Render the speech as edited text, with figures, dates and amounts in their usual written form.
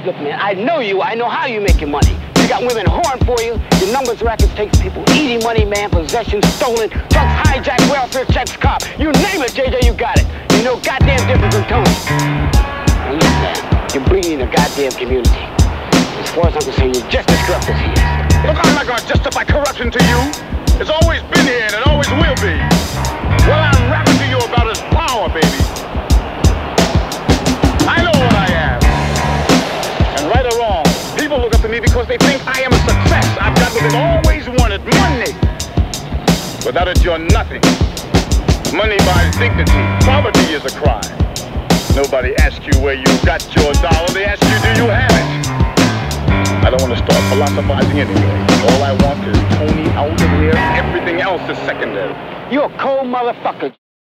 Look, man, I know you. I know how you make your money. You got women whoring for you. Your numbers rackets takes people eating money, man, possession stolen, drugs hijack, welfare checks cop. You name it, JJ, you got it. You know goddamn difference in Tony. Now look, man, you're bleeding the goddamn community. As far as I'm concerned, you're just as corrupt as he is. Look, I'm not gonna justify corruption to you. It's always been here and it always will be. What I'm rapping to you about is power, baby. I know what I am. And right or wrong, people look up to me because they think I am a success. I've got what they've always wanted, money. Without it, you're nothing. Money buys dignity. Poverty is a crime. Nobody asks you where you got your dollar. They ask you, do you have it? I don't want to start philosophizing anyway. All I want is Tony out of here. Everything else is secondary. You're a cold motherfucker.